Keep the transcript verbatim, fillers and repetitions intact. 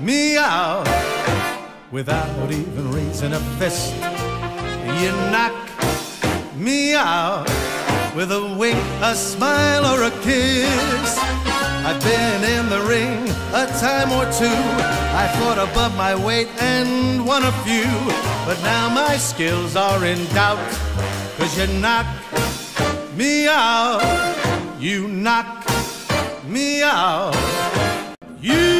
me out without even raising a fist. You knock me out with a wink, a smile, or a kiss. I've been in the ring a time or two. I fought above my weight and won a few, but now my skills are in doubt. 'Cause you knock me out, you knock me out, you